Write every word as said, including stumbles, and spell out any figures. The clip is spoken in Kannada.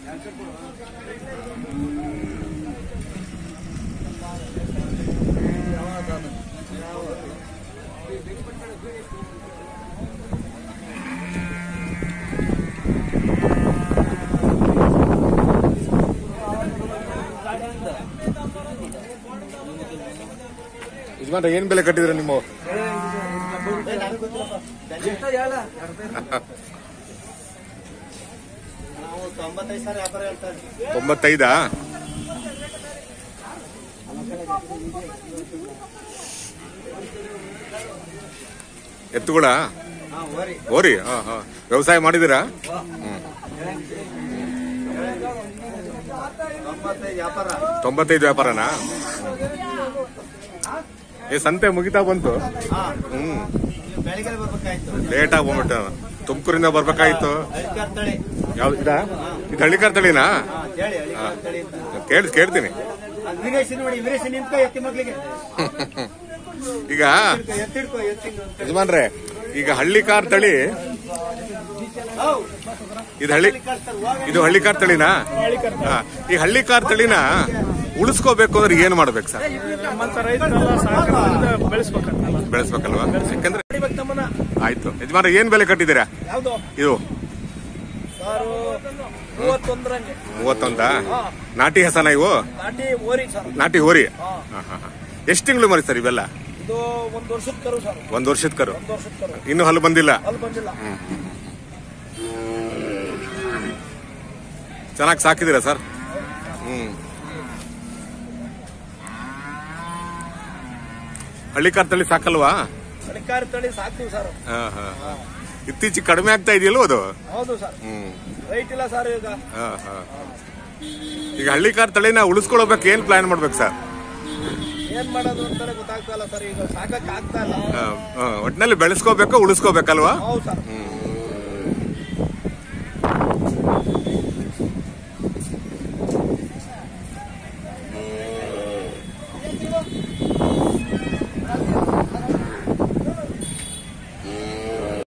ಯಜಮಾನ್ರೆ ಏನ್ ಬೆಲೆ ಕಟ್ಟಿದ್ರೆ ನಿಮ್ಮ? ತೊಂಬತ್ತೈದಾ? ಎತ್ತುಗಳ ಓರಿ? ಹಾ ಹಾ ವ್ಯವಸಾಯ ಮಾಡಿದಿರಾ? ಹ್ಮ್. ತೊಂಬತ್ತೈದು ವ್ಯಾಪಾರನಾ? ಏ ಸಂತೆ ಮುಗಿತಾ ಬಂತು. ಹ್ಮ್ ಲೇಟ್ ಆಗಿ ಬಂದ್ಬಿಟ್ಟ. ತುಮಕೂರಿಂದ ಬರ್ಬೇಕಾಯ್ತು. ಯಾವ್ದು ಇದ? ಇದು ಹಳ್ಳಿಕಾರ್ ತಳಿನಾ? ಕೇಳಿ ಕೇಳ್ತೀನಿ. ಈಗ ಯಜಮಾನ್ರೆ, ಈಗ ಹಳ್ಳಿಕಾರ್ ತಳಿ ಇದು ಹಳ್ಳಿ ಇದು ಹಳ್ಳಿಕಾರ್ ತಳಿನಾ? ಈ ಹಳ್ಳಿಕಾರ್ ತಳಿನ ಉಳಿಸ್ಕೋಬೇಕು ಅಂದ್ರೆ ಏನ್ ಮಾಡ್ಬೇಕು ಸರ್? ಬೆಳೆಸ್ಬೇಕಲ್ವಾ? ಯಾಕಂದ್ರೆ ಆಯ್ತು. ಯಜಮಾನ್ರೆ ಏನ್ ಬೆಲೆ ಕಟ್ಟಿದ್ದೀರಾ ಇದು? ಮೂವತ್ತೊಂದ? ನಾಟಿ ಹಸನ ಇವು? ನಾಟಿ ಹೋರಿ. ಎಷ್ಟು ತಿಂಗಳು ಮರಿ ಸರ್ ಇವೆಲ್ಲ? ಒಂದ್ ವರ್ಷದ ಕರು. ಇನ್ನು ಹಲ್ಲು ಬಂದಿಲ್ಲ? ಚೆನ್ನಾಗಿ ಸಾಕಿದ್ದೀರಾ ಸರ್? ಹ್ಮ್. ಹಳ್ಳಿಕಾರ್ ತಳಿ ಸಾಕಲ್ವಾ? ಹಳ್ಳಿಕಾರ್ ತಳಿ ಸಾಕ್ತೀವಿ ಸರ್. ಇತ್ತೀಚೆಗೆ ಕಡಿಮೆ ಆಗ್ತಾ ಇದೆಯಲ್ವ ಅದು? ಹೌದು ಸರ್. ಹ್ಮ್. ರೈಟ್ ಇಲ್ಲ ಸರ್ ಈಗ. ಈಗ ಹಳ್ಳಿಕಾರ್ ತಳಿನ ಉಳಿಸ್ಕೊಳ್ಬೇಕು, ಏನ್ ಪ್ಲಾನ್ ಮಾಡ್ಬೇಕು ಸರ್? ಏನ್ ಮಾಡೋದು ಅಂತಾನೆ ಗೊತ್ತಾಗ್ತಾ ಇಲ್ಲ ಸರ್. ಈಗ ಸಾಕಕ್ ಆಗ್ತಾ ಇಲ್ಲ. ಒಟ್ಟಿನಲ್ಲಿ ಬೆಳೆಸ್ಕೋಬೇಕು, ಉಳಿಸ್ಕೋಬೇಕಲ್ವಾ? ಹೌದು ಸರ್.